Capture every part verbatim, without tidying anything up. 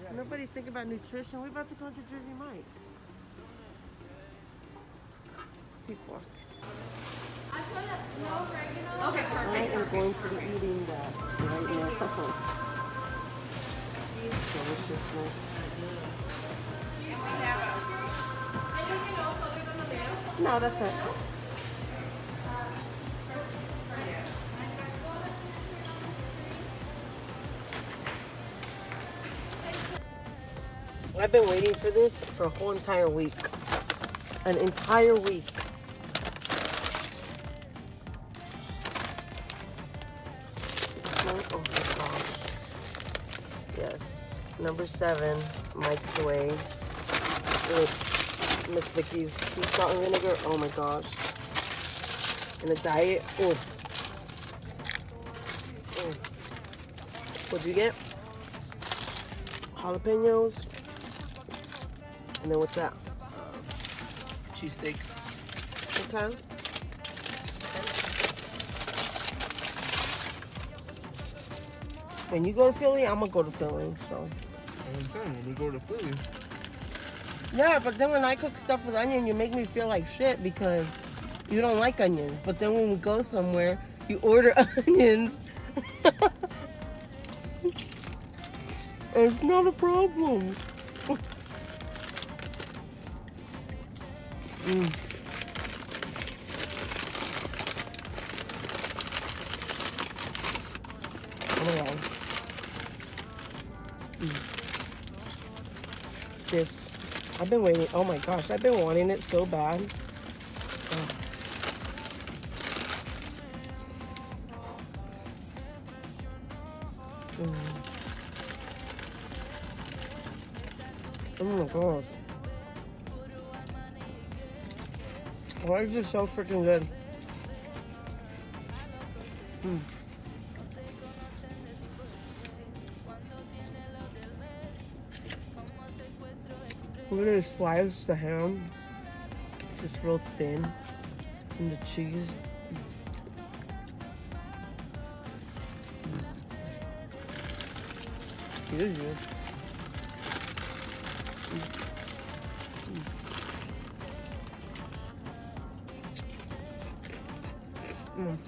Nobody think about nutrition. We're about to go to Jersey Mike's. Keep walking. Okay, perfect. I am going to be eating that right now. Deliciousness. No, that's it. I've been waiting for this for a whole entire week. An entire week. Oh my gosh. Yes. Number seven, Mike's Way. With Miss Vicky's sea salt and vinegar. Oh my gosh. And a diet. Oh. Oh. What'd you get? Jalapenos. And then what's that? Cheesesteak. Okay. When you go to Philly, I'm gonna go to Philly. So. I'm saying, when we go to Philly. Yeah, but then when I cook stuff with onion, you make me feel like shit because you don't like onions. But then when we go somewhere, you order onions. It's not a problem. Mm. Oh, mm. This, I've been waiting. Oh my gosh, I've been wanting it so bad. Oh. Mm. Oh my gosh. Why is this so freaking good? Mm. We're gonna slice the ham just real thin and the cheese. Mm. It is good. Mm.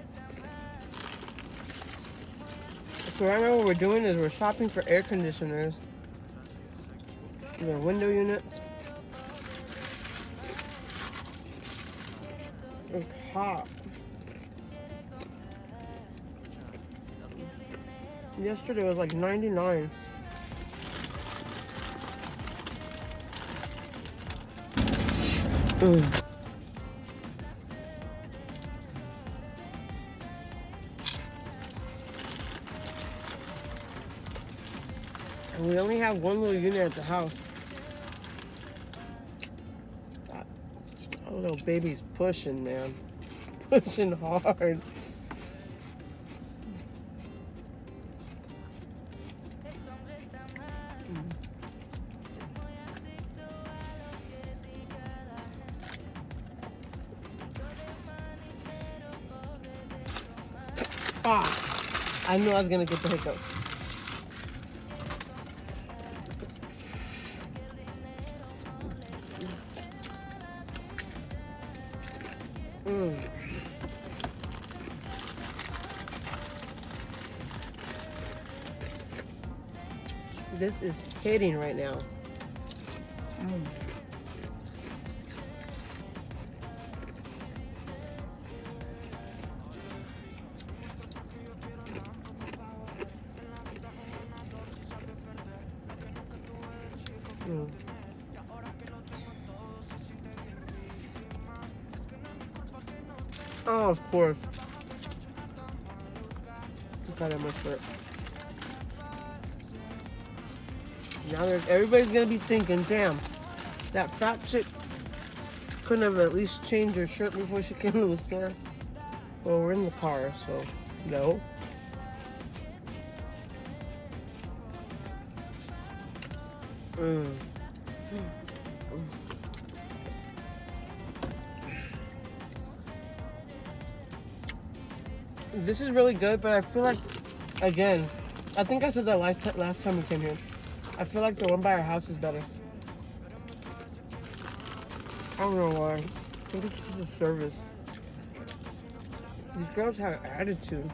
So right now what we're doing is we're shopping for air conditioners. The window units. It's hot. Yesterday was like ninety-nine. Mm. And we only have one little unit at the house. That little baby's pushing, man. Pushing hard. Ah, I knew I was gonna get the hiccup. Mm. This is hitting right now. Mm. Mm. Oh, of course. Got it, my foot. Now there's everybody's gonna be thinking, damn, that fat chick couldn't have at least changed her shirt before she came to the store. Well, we're in the car, so no. Mm. This is really good, but I feel like, again, I think I said that last, last time we came here. I feel like the one by our house is better. I don't know why. I think it's just the service. These girls have attitude.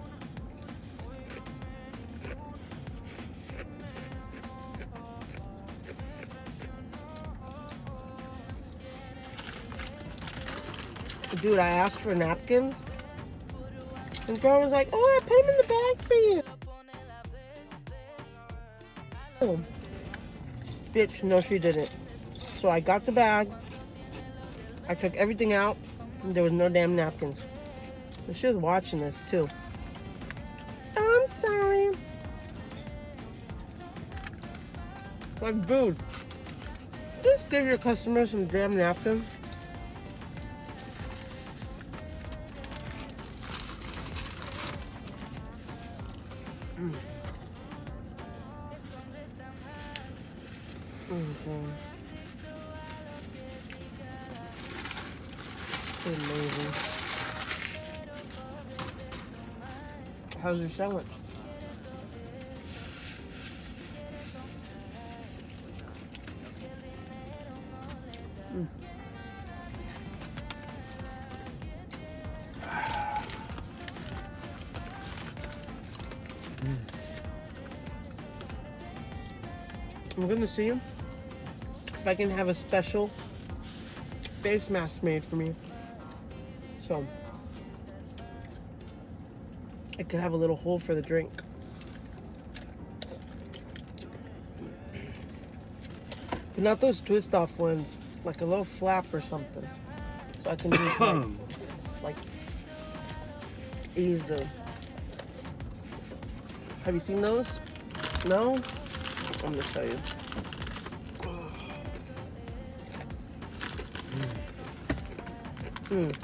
Dude, I asked for napkins. And the girl was like, oh, I put them in the bag for you. Oh. Bitch, no she didn't. So I got the bag. I took everything out. And there was no damn napkins. And she was watching this too. Oh, I'm sorry. Like, dude, just give your customers some damn napkins. Mm. Mm-hmm. Amazing. How's your sandwich? Mm. Mm. I'm gonna see if I can have a special face mask made for me. So I could have a little hole for the drink. But not those twist off ones, like a little flap or something. So I can just like, like ease the. Have you seen those? No? I'm gonna show you. Mm.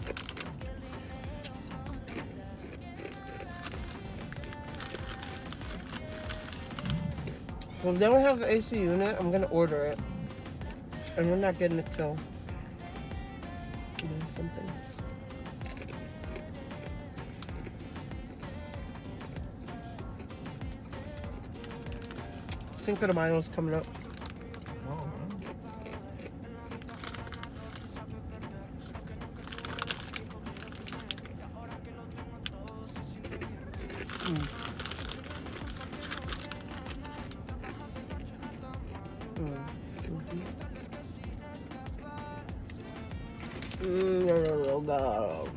So if they don't have the A C unit, I'm gonna order it. And we're not getting it till something. Cinco de Mayo's coming up. Oh, Mm. Mm. Mm-hmm. Mm, no, no, no, no.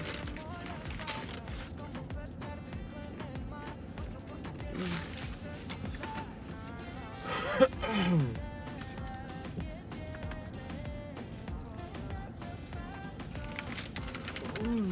Mm.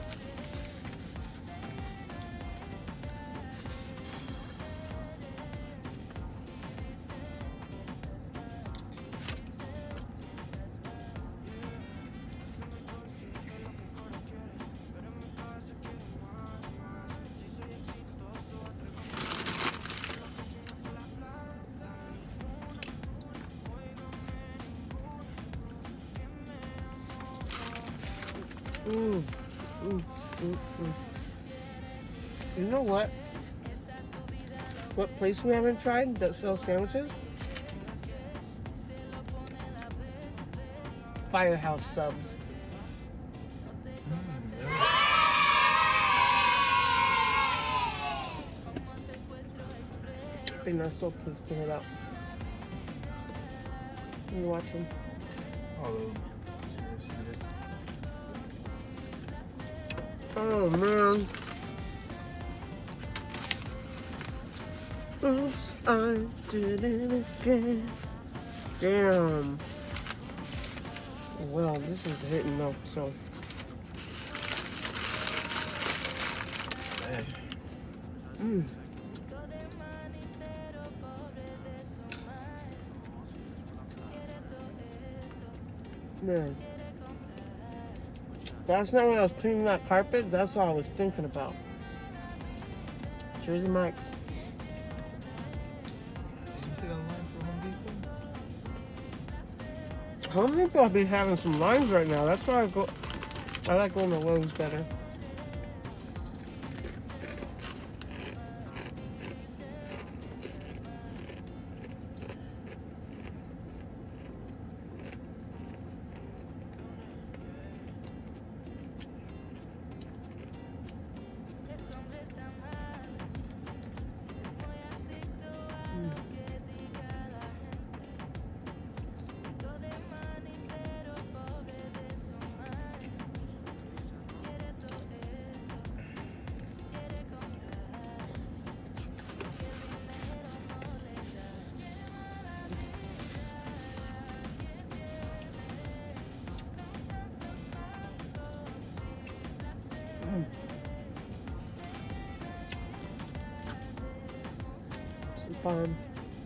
Mm. Mm. Mm. Mm. You know what? What place we haven't tried that sells sandwiches? Firehouse Subs. I think that's so pleased to hear that. You watch them. oh, Oh man. Oops, I did it again. Damn. Well, this is hitting up, so. hey. Mm. Man. Last night when I was cleaning that carpet, that's all I was thinking about. Jersey Mike's. Did you see that line for Home Depot? Home Depot will be having some lines right now. That's why I go. I like going to Lowe's better. Farm.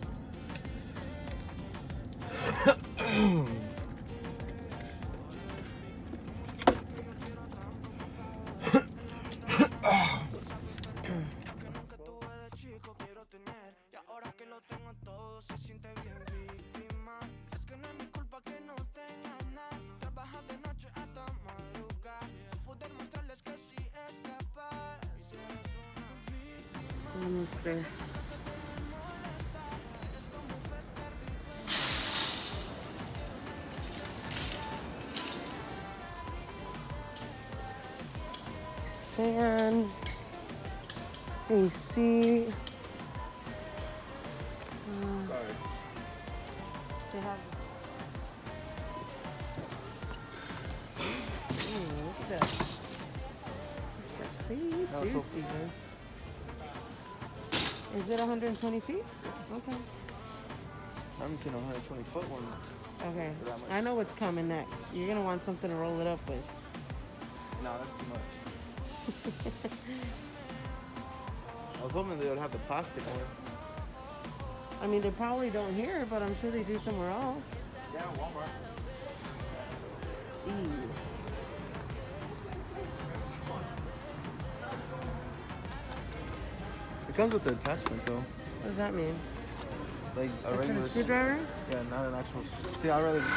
Almost there. Fan, A C. Uh, Sorry. they have. Ooh, look at that. Let's see, No, so- juicy, man. Is it one hundred twenty feet? Okay. I haven't seen a one hundred twenty foot one. Okay. For that much. I know what's coming next. You're gonna want something to roll it up with. No, that's too much. I was hoping they would have the plastic ones. I mean, they probably don't here, but I'm sure they do somewhere else. Yeah, Walmart. Ew. It comes with the attachment though. What does that mean? Like a That's a regular screwdriver? Yeah, not an actual. See, I'd rather.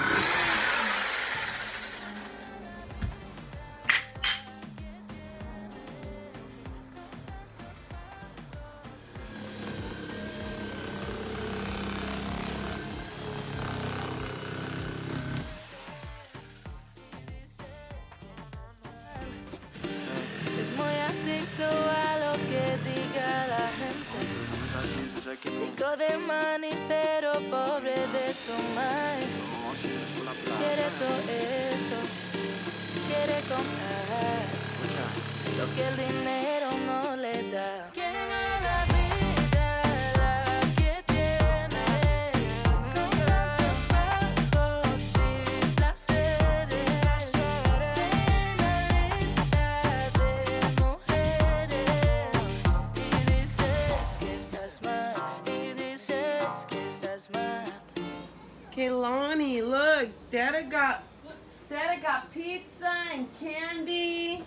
Es muy adicto a lo que diga la gente. Rico de money, pero pobre de su mind. Quiere todo eso, quiere comprar lo que el dinero no le da. Quiere la vida, la que tiene, con tantos lujos y placeres. Sin la lista de mujeres. Y dices que estás mal, y dices que estás mal. Kaylani, look, Dada got, Dada got pizza and candy.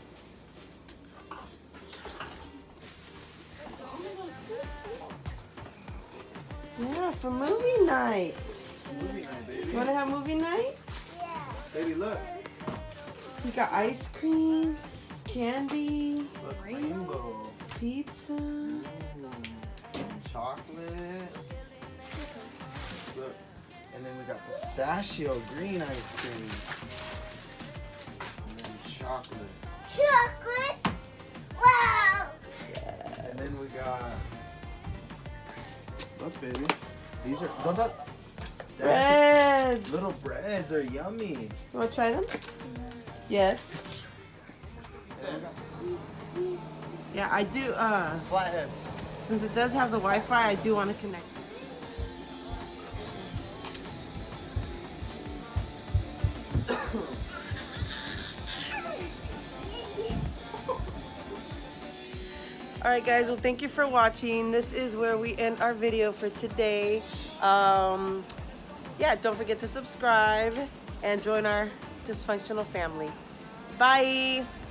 Yeah, for movie night. Movie night, baby. You wanna have movie night? Baby, look. We got ice cream, candy, Look, rainbow. pizza. Mm, chocolate. Look. And then we got pistachio green ice cream. And then chocolate. Chocolate? Wow! And then we got. Look, baby. These are. Don't that. Breads. Little breads. They're yummy. You wanna try them? Yes. And we got Yeah, I do. Uh, flathead. since it does have the Wi-Fi, I do want to connect. Alright guys, well thank you for watching. This is where we end our video for today. Um, yeah, don't forget to subscribe and join our dysfunctional family. Bye!